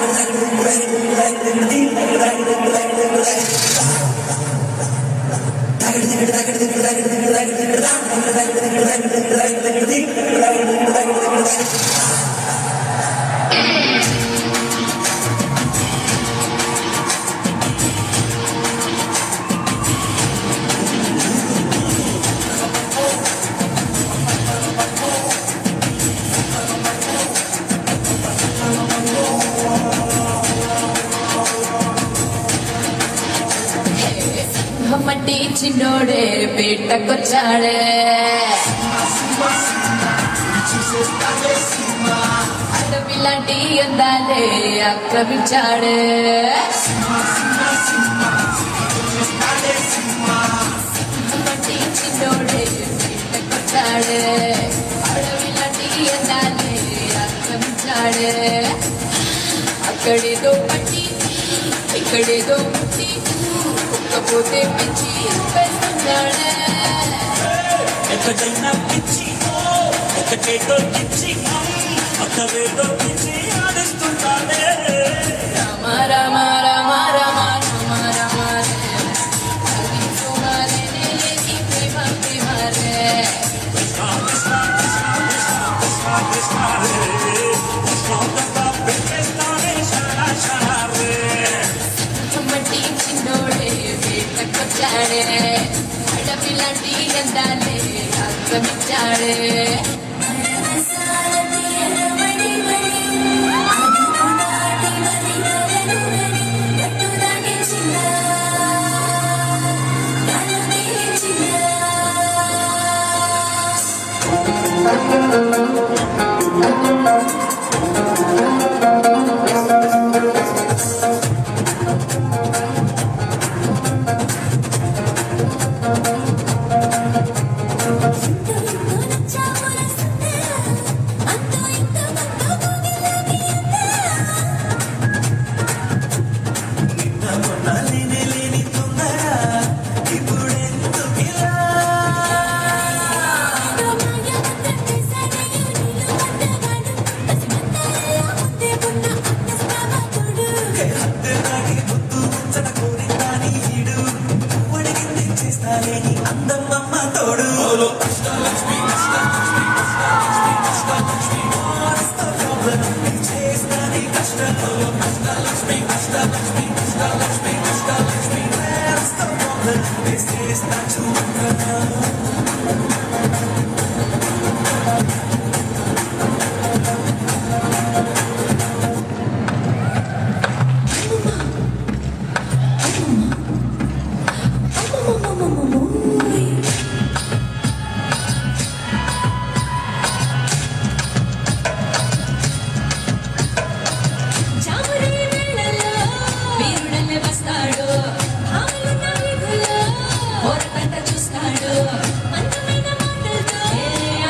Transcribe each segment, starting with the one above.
మట్టి చిన్నోడే పేటకొచ్చాడే అడవిలాంటి అందాలే ఆక్రమించాడే మట్టి చిన్నోడే పేటకొచ్చాడే అడవిలాంటి అందాలే ఆక్రమించాడే అక్కడేదో పట్టి ఇక్కడేదో పుట్టి పోతే పిచ్చి పెస్తున్నాడే ఎక్కడైనా పిచ్చి ఒకటేదో పిచ్చి అక్కడేదో పిచ్చి ఆడిస్తున్నాడే రామ రామ రామ రామ రామ రామ రే సుమారే నేకి ప్రేమ ప్రేమ రే కృష్ణ కృష్ణ కృష్ణ కృష్ణ కృష్ణ రే కృష్ణ పెట్టేస్తానే శరణ శరణ రే మట్టి చిన్నోడే వేటకొచ్చాడే అడవిలాంటి అందాలే ఆక్రమించాడే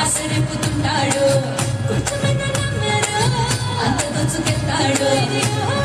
కొంచెమైనా నమ్మరు అంత దొచ్చుకెళ్తాడు